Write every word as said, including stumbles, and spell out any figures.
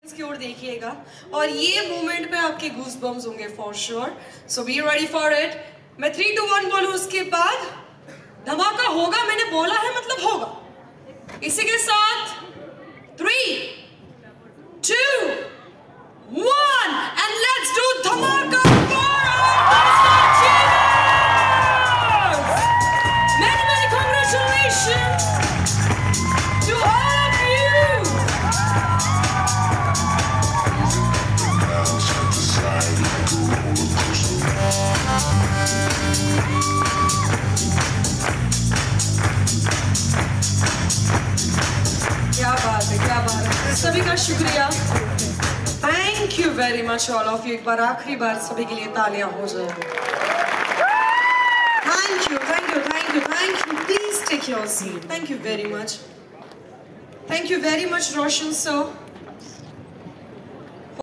इसकी ओर देखिएगा और ये मूवमेंट पे आपके गूज बम्स होंगे for sure. So be ready for it. मैं थ्री टू वन बोलूं, उसके बाद धमाका होगा. मैंने बोला है मतलब होगा. इसी के साथ three two one and let's do धमाका फॉर many many congratulations to all of you. क्या बात है, क्या बात है. सभी का शुक्रिया. Thank you very much all of you. एक बार आखिरी बार सभी के लिए तालियां हो जाए. Thank you, thank you, thank you, thank you. Please take your seat. Thank you very much. Thank you very much Roshan sir.